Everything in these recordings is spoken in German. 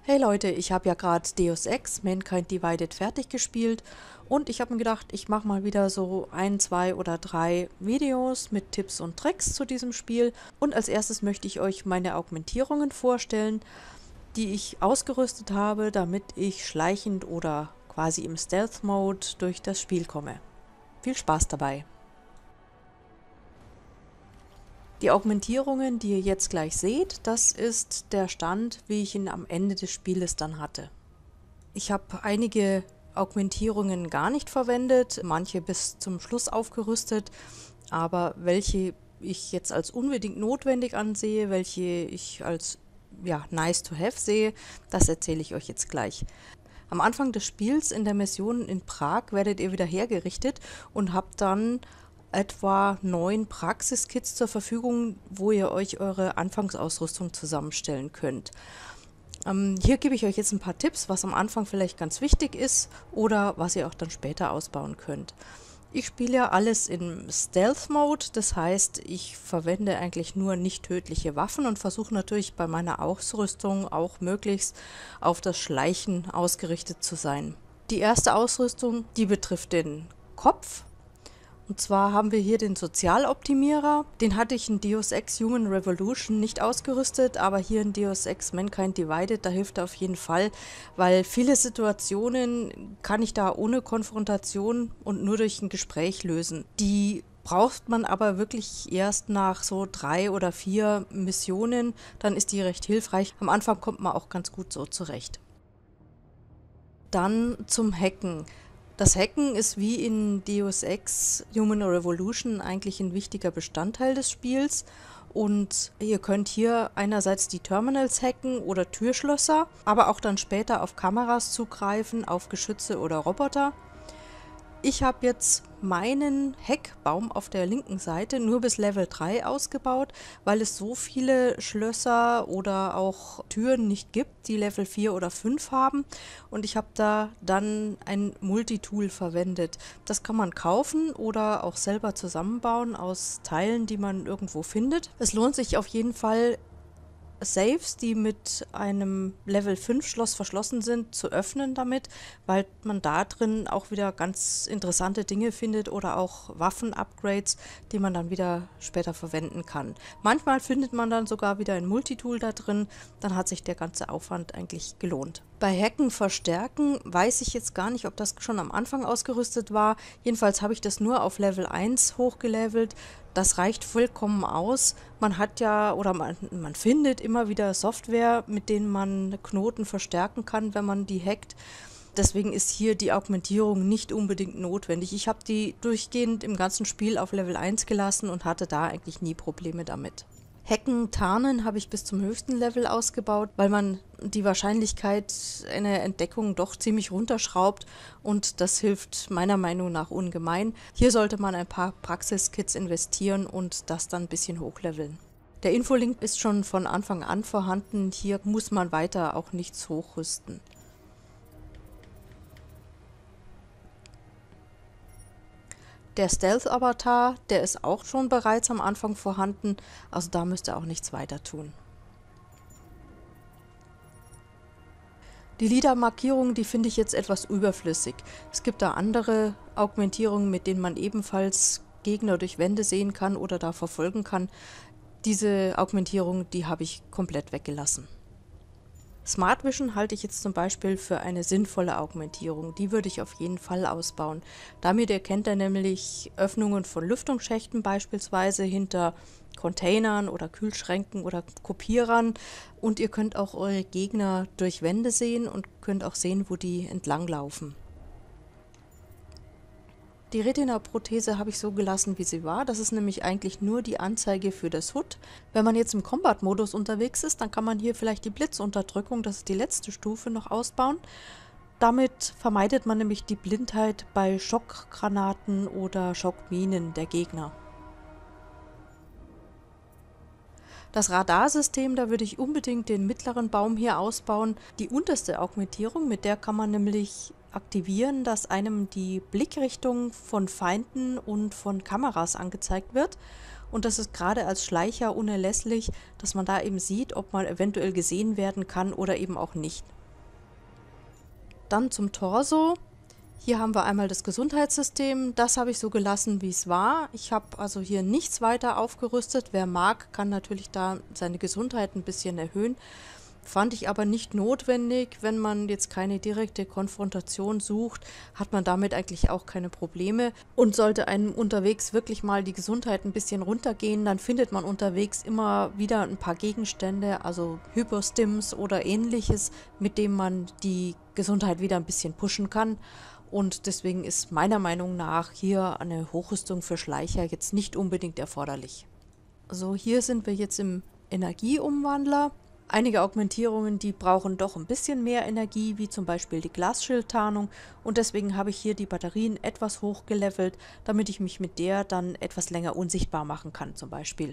Hey Leute, ich habe ja gerade Deus Ex Mankind Divided fertig gespielt und ich habe mir gedacht, ich mache mal wieder so ein, zwei oder drei Videos mit Tipps und Tricks zu diesem Spiel. Und als erstes möchte ich euch meine Augmentierungen vorstellen, die ich ausgerüstet habe, damit ich schleichend oder quasi im Stealth-Mode durch das Spiel komme. Viel Spaß dabei! Die Augmentierungen, die ihr jetzt gleich seht, das ist der Stand, wie ich ihn am Ende des Spieles dann hatte. Ich habe einige Augmentierungen gar nicht verwendet, manche bis zum Schluss aufgerüstet, aber welche ich jetzt als unbedingt notwendig ansehe, welche ich als nice to have sehe, das erzähle ich euch jetzt gleich. Am Anfang des Spiels in der Mission in Prag werdet ihr wieder hergerichtet und habt dann etwa 9 Praxiskits zur Verfügung, wo ihr euch eure Anfangsausrüstung zusammenstellen könnt. Hier gebe ich euch jetzt ein paar Tipps, was am Anfang vielleicht ganz wichtig ist oder was ihr auch dann später ausbauen könnt. Ich spiele ja alles im Stealth-Mode, das heißt, ich verwende eigentlich nur nicht tödliche Waffen und versuche natürlich bei meiner Ausrüstung auch möglichst auf das Schleichen ausgerichtet zu sein. Die erste Ausrüstung, die betrifft den Kopf. Und zwar haben wir hier den Sozialoptimierer. Den hatte ich in Deus Ex Human Revolution nicht ausgerüstet, aber hier in Deus Ex Mankind Divided, da hilft er auf jeden Fall, weil viele Situationen kann ich da ohne Konfrontation und nur durch ein Gespräch lösen. Die braucht man aber wirklich erst nach so 3 oder 4 Missionen, dann ist die recht hilfreich. Am Anfang kommt man auch ganz gut so zurecht. Dann zum Hacken. Das Hacken ist wie in Deus Ex Human Revolution eigentlich ein wichtiger Bestandteil des Spiels und ihr könnt hier einerseits die Terminals hacken oder Türschlösser, aber auch dann später auf Kameras zugreifen, auf Geschütze oder Roboter. Ich habe jetzt meinen Heckbaum auf der linken Seite nur bis Level 3 ausgebaut, weil es so viele Schlösser oder auch Türen nicht gibt, die Level 4 oder 5 haben. Und ich habe da dann ein Multitool verwendet. Das kann man kaufen oder auch selber zusammenbauen aus Teilen, die man irgendwo findet. Es lohnt sich auf jeden Fall, Safes, die mit einem Level 5 Schloss verschlossen sind, zu öffnen damit, weil man da drin auch wieder ganz interessante Dinge findet oder auch Waffen-Upgrades, die man dann wieder später verwenden kann. Manchmal findet man dann sogar wieder ein Multitool da drin, dann hat sich der ganze Aufwand eigentlich gelohnt. Bei Hacken verstärken weiß ich jetzt gar nicht, ob das schon am Anfang ausgerüstet war. Jedenfalls habe ich das nur auf Level 1 hochgelevelt. Das reicht vollkommen aus. Man hat ja oder man findet immer wieder Software, mit denen man Knoten verstärken kann, wenn man die hackt. Deswegen ist hier die Augmentierung nicht unbedingt notwendig. Ich habe die durchgehend im ganzen Spiel auf Level 1 gelassen und hatte da eigentlich nie Probleme damit. Hacken, Tarnen habe ich bis zum höchsten Level ausgebaut, weil man die Wahrscheinlichkeit einer Entdeckung doch ziemlich runterschraubt und das hilft meiner Meinung nach ungemein. Hier sollte man ein paar Praxiskits investieren und das dann ein bisschen hochleveln. Der Infolink ist schon von Anfang an vorhanden, hier muss man weiter auch nichts hochrüsten. Der Stealth-Avatar, der ist auch schon bereits am Anfang vorhanden, also da müsst ihr auch nichts weiter tun. Die LIDAR-Markierungen, die finde ich jetzt etwas überflüssig. Es gibt da andere Augmentierungen, mit denen man ebenfalls Gegner durch Wände sehen kann oder da verfolgen kann. Diese Augmentierung, die habe ich komplett weggelassen. Smart Vision halte ich jetzt zum Beispiel für eine sinnvolle Augmentierung. Die würde ich auf jeden Fall ausbauen. Damit erkennt er nämlich Öffnungen von Lüftungsschächten beispielsweise hinter Containern oder Kühlschränken oder Kopierern. Und ihr könnt auch eure Gegner durch Wände sehen und könnt auch sehen, wo die entlang laufen. Die Retina-Prothese habe ich so gelassen, wie sie war. Das ist nämlich eigentlich nur die Anzeige für das HUD. Wenn man jetzt im Combat-Modus unterwegs ist, dann kann man hier vielleicht die Blitzunterdrückung, das ist die letzte Stufe, noch ausbauen. Damit vermeidet man nämlich die Blindheit bei Schockgranaten oder Schockminen der Gegner. Das Radarsystem, da würde ich unbedingt den mittleren Baum hier ausbauen. Die unterste Augmentierung, mit der kann man nämlich aktivieren, dass einem die Blickrichtung von Feinden und von Kameras angezeigt wird. Und das ist gerade als Schleicher unerlässlich, dass man da eben sieht, ob man eventuell gesehen werden kann oder eben auch nicht. Dann zum Torso. Hier haben wir einmal das Gesundheitssystem. Das habe ich so gelassen, wie es war. Ich habe also hier nichts weiter aufgerüstet. Wer mag, kann natürlich da seine Gesundheit ein bisschen erhöhen. Fand ich aber nicht notwendig. Wenn man jetzt keine direkte Konfrontation sucht, hat man damit eigentlich auch keine Probleme. Und sollte einem unterwegs wirklich mal die Gesundheit ein bisschen runtergehen, dann findet man unterwegs immer wieder ein paar Gegenstände, also Hyperstims oder ähnliches, mit dem man die Gesundheit wieder ein bisschen pushen kann. Und deswegen ist meiner Meinung nach hier eine Hochrüstung für Schleicher jetzt nicht unbedingt erforderlich. So, hier sind wir jetzt im Energieumwandler. Einige Augmentierungen, die brauchen doch ein bisschen mehr Energie, wie zum Beispiel die Glasschildtarnung, und deswegen habe ich hier die Batterien etwas hochgelevelt, damit ich mich mit der dann etwas länger unsichtbar machen kann zum Beispiel.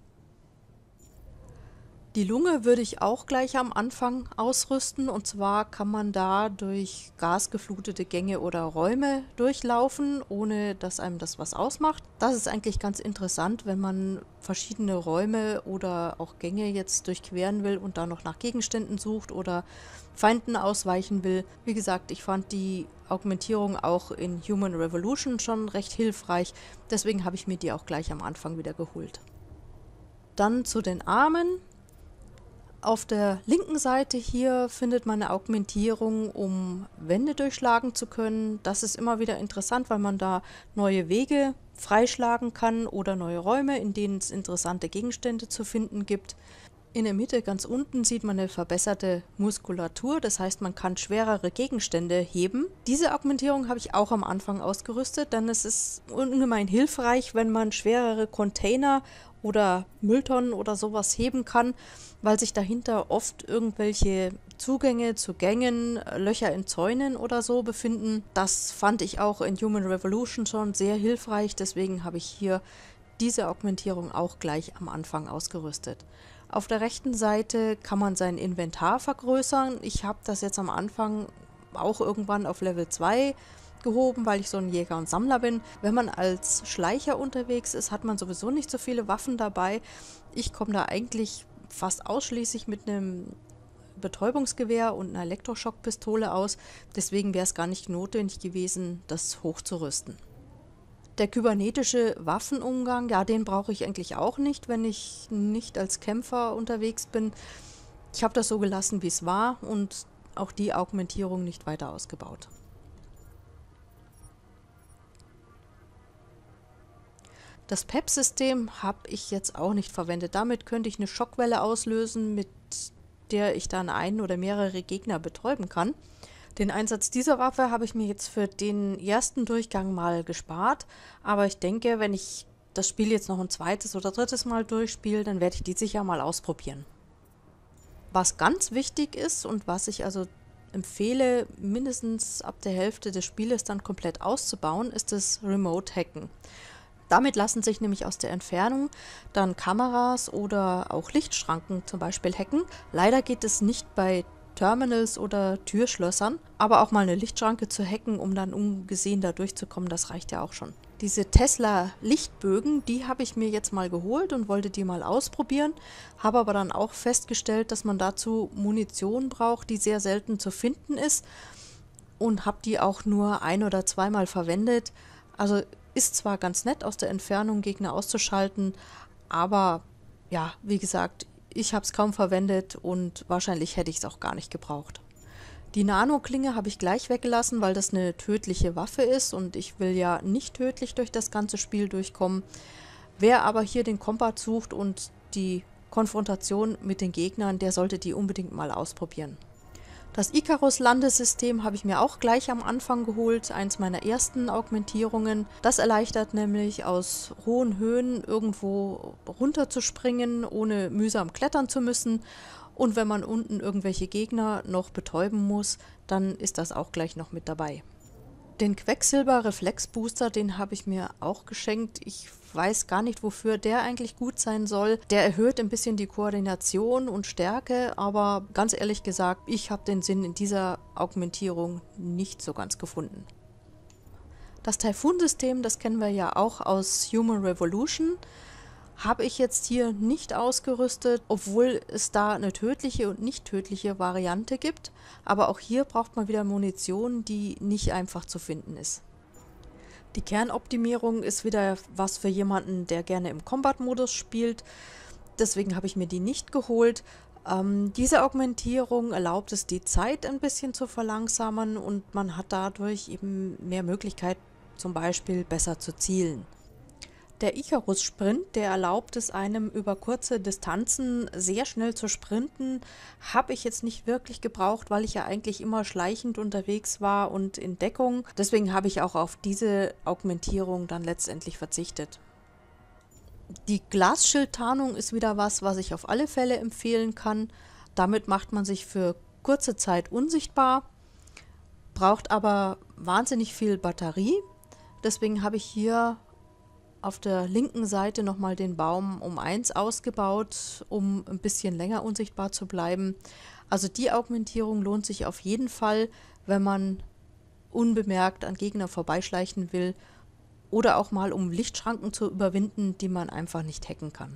Die Lunge würde ich auch gleich am Anfang ausrüsten, und zwar kann man da durch gasgeflutete Gänge oder Räume durchlaufen, ohne dass einem das was ausmacht. Das ist eigentlich ganz interessant, wenn man verschiedene Räume oder auch Gänge jetzt durchqueren will und da noch nach Gegenständen sucht oder Feinden ausweichen will. Wie gesagt, ich fand die Augmentierung auch in Human Revolution schon recht hilfreich, deswegen habe ich mir die auch gleich am Anfang wieder geholt. Dann zu den Armen. Auf der linken Seite hier findet man eine Augmentierung, um Wände durchschlagen zu können. Das ist immer wieder interessant, weil man da neue Wege freischlagen kann oder neue Räume, in denen es interessante Gegenstände zu finden gibt. In der Mitte ganz unten sieht man eine verbesserte Muskulatur, das heißt, man kann schwerere Gegenstände heben. Diese Augmentierung habe ich auch am Anfang ausgerüstet, denn es ist ungemein hilfreich, wenn man schwerere Container oder Mülltonnen oder sowas heben kann, weil sich dahinter oft irgendwelche Zugänge zu Gängen, Löcher in Zäunen oder so befinden. Das fand ich auch in Human Revolution schon sehr hilfreich, deswegen habe ich hier diese Augmentierung auch gleich am Anfang ausgerüstet. Auf der rechten Seite kann man sein Inventar vergrößern. Ich habe das jetzt am Anfang auch irgendwann auf Level 2 gehoben, weil ich so ein Jäger und Sammler bin. Wenn man als Schleicher unterwegs ist, hat man sowieso nicht so viele Waffen dabei. Ich komme da eigentlich fast ausschließlich mit einem Betäubungsgewehr und einer Elektroschockpistole aus. Deswegen wäre es gar nicht notwendig gewesen, das hochzurüsten. Der kybernetische Waffenumgang, ja, den brauche ich eigentlich auch nicht, wenn ich nicht als Kämpfer unterwegs bin. Ich habe das so gelassen, wie es war, und auch die Augmentierung nicht weiter ausgebaut. Das PEP-System habe ich jetzt auch nicht verwendet. Damit könnte ich eine Schockwelle auslösen, mit der ich dann einen oder mehrere Gegner betäuben kann. Den Einsatz dieser Waffe habe ich mir jetzt für den ersten Durchgang mal gespart, aber ich denke, wenn ich das Spiel jetzt noch ein zweites oder drittes Mal durchspiele, dann werde ich die sicher mal ausprobieren. Was ganz wichtig ist und was ich also empfehle, mindestens ab der Hälfte des Spieles dann komplett auszubauen, ist das Remote-Hacken. Damit lassen sich nämlich aus der Entfernung dann Kameras oder auch Lichtschranken zum Beispiel hacken. Leider geht es nicht bei Terminals oder Türschlössern, aber auch mal eine Lichtschranke zu hacken, um dann ungesehen da durchzukommen, das reicht ja auch schon. Diese Tesla-Lichtbögen, die habe ich mir jetzt mal geholt und wollte die mal ausprobieren, habe aber dann auch festgestellt, dass man dazu Munition braucht, die sehr selten zu finden ist, und habe die auch nur ein- oder zweimal verwendet. Also ist zwar ganz nett, aus der Entfernung Gegner auszuschalten, aber ja, wie gesagt, ich habe es kaum verwendet und wahrscheinlich hätte ich es auch gar nicht gebraucht. Die Nano-Klinge habe ich gleich weggelassen, weil das eine tödliche Waffe ist und ich will ja nicht tödlich durch das ganze Spiel durchkommen. Wer aber hier den Kombat sucht und die Konfrontation mit den Gegnern, der sollte die unbedingt mal ausprobieren. Das Icarus-Landesystem habe ich mir auch gleich am Anfang geholt, eins meiner ersten Augmentierungen. Das erleichtert nämlich, aus hohen Höhen irgendwo runterzuspringen, ohne mühsam klettern zu müssen. Und wenn man unten irgendwelche Gegner noch betäuben muss, dann ist das auch gleich noch mit dabei. Den Quecksilber-Reflex-Booster, den habe ich mir auch geschenkt. Ich weiß gar nicht, wofür der eigentlich gut sein soll. Der erhöht ein bisschen die Koordination und Stärke, aber ganz ehrlich gesagt, ich habe den Sinn in dieser Augmentierung nicht so ganz gefunden. Das Taifun-System, das kennen wir ja auch aus Human Revolution, habe ich jetzt hier nicht ausgerüstet, obwohl es da eine tödliche und nicht tödliche Variante gibt. Aber auch hier braucht man wieder Munition, die nicht einfach zu finden ist. Die Kernoptimierung ist wieder was für jemanden, der gerne im Combat-Modus spielt. Deswegen habe ich mir die nicht geholt. Diese Augmentierung erlaubt es, die Zeit ein bisschen zu verlangsamen und man hat dadurch eben mehr Möglichkeit, zum Beispiel besser zu zielen. Der Icarus-Sprint, der erlaubt es einem über kurze Distanzen sehr schnell zu sprinten, habe ich jetzt nicht wirklich gebraucht, weil ich ja eigentlich immer schleichend unterwegs war und in Deckung. Deswegen habe ich auch auf diese Augmentierung dann letztendlich verzichtet. Die Glasschildtarnung ist wieder was ich auf alle Fälle empfehlen kann. Damit macht man sich für kurze Zeit unsichtbar, braucht aber wahnsinnig viel Batterie. Deswegen habe ich hier auf der linken Seite nochmal den Baum um 1 ausgebaut, um ein bisschen länger unsichtbar zu bleiben. Also die Augmentierung lohnt sich auf jeden Fall, wenn man unbemerkt an Gegner vorbeischleichen will oder auch mal um Lichtschranken zu überwinden, die man einfach nicht hacken kann.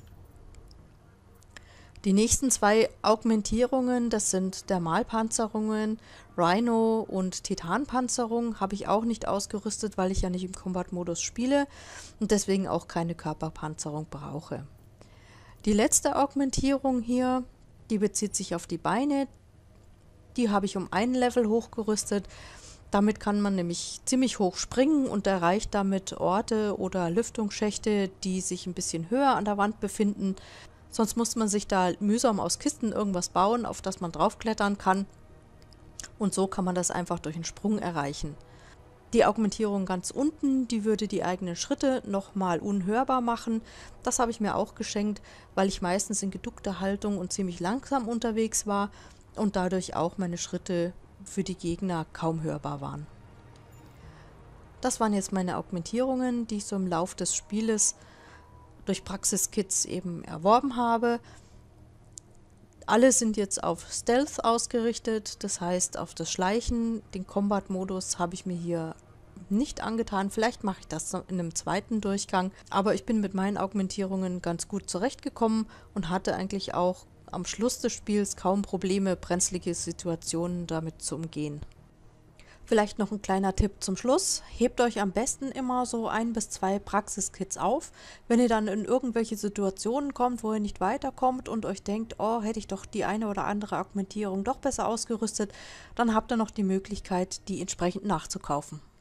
Die nächsten 2 Augmentierungen, das sind Thermalpanzerungen, Rhino und Titanpanzerung, habe ich auch nicht ausgerüstet, weil ich ja nicht im Combat-Modus spiele und deswegen auch keine Körperpanzerung brauche. Die letzte Augmentierung hier, die bezieht sich auf die Beine. Die habe ich um ein Level hochgerüstet. Damit kann man nämlich ziemlich hoch springen und erreicht damit Orte oder Lüftungsschächte, die sich ein bisschen höher an der Wand befinden. Sonst muss man sich da mühsam aus Kisten irgendwas bauen, auf das man draufklettern kann. Und so kann man das einfach durch einen Sprung erreichen. Die Augmentierung ganz unten, die würde die eigenen Schritte nochmal unhörbar machen. Das habe ich mir auch geschenkt, weil ich meistens in geduckter Haltung und ziemlich langsam unterwegs war und dadurch auch meine Schritte für die Gegner kaum hörbar waren. Das waren jetzt meine Augmentierungen, die ich so im Lauf des Spieles durch Praxiskits eben erworben habe. Alle sind jetzt auf Stealth ausgerichtet, das heißt auf das Schleichen. Den Combat-Modus habe ich mir hier nicht angetan. Vielleicht mache ich das in einem zweiten Durchgang. Aber ich bin mit meinen Augmentierungen ganz gut zurechtgekommen und hatte eigentlich auch am Schluss des Spiels kaum Probleme, brenzlige Situationen damit zu umgehen. Vielleicht noch ein kleiner Tipp zum Schluss. Hebt euch am besten immer so 1 bis 2 Praxiskits auf. Wenn ihr dann in irgendwelche Situationen kommt, wo ihr nicht weiterkommt und euch denkt, oh, hätte ich doch die eine oder andere Augmentierung doch besser ausgerüstet, dann habt ihr noch die Möglichkeit, die entsprechend nachzukaufen.